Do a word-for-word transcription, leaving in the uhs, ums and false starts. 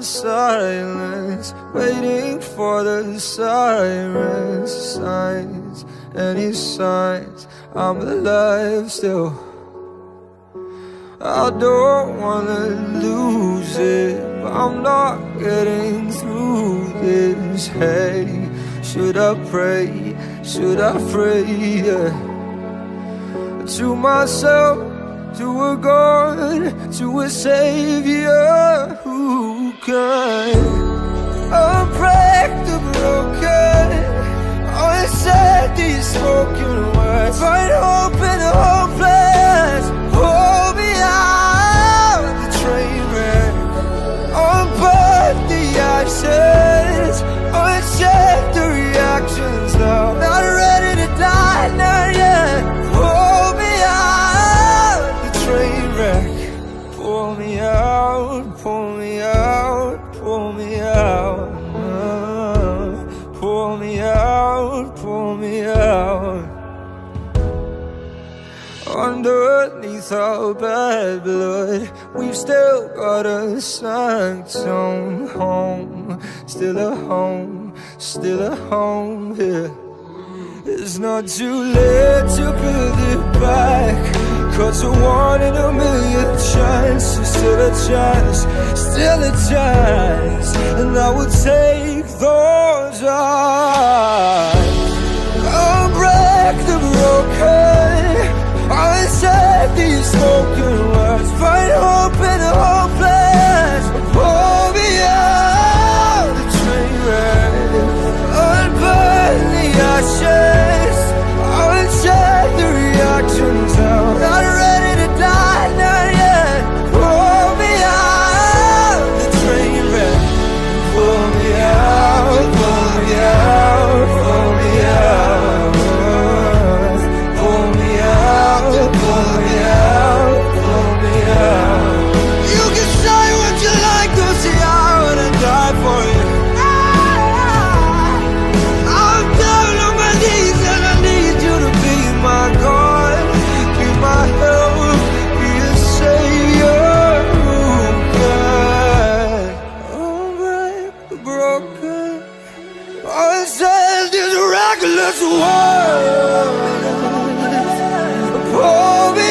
silence, waiting for the sirens, signs, any signs I'm alive still. I don't wanna lose it, but I'm not getting through this. Hey, should I pray, should I pray, yeah, to myself, to a God, to a Savior who can unbreak the broken, unsaid these spoken words, find hope in the hopeless. Hold me out the train wreck, unburn the ashes, uncheck the reactions now. Not ready to die, not yet. Hold me out the train wreck. Pull me out, pull me out, pull me out. uh, Pull me out, pull me out. Underneath our bad blood, we've still got a sanctum home. Still a home, still a home here. It's not too late to build it back, 'cause a one in a million chance is still a chance, still a chance. And I would take those odds. I'll break the broken, I'll say these spoken words, find hope in the hopeless. Pull me out the train wreck, unburn the ashes, uncheck the reactions now. Not ready to die, not yet. Pull me out the train wreck. Pull me out, pull me out, pull me out. Pull me out, pull me out, pull me out. You can say what you like, 'cause see I wanna die for you. I'm down on my knees and I need you to be my God, be my help, be a savior who can unbreak the broken, unsaid this reckless world. Pull me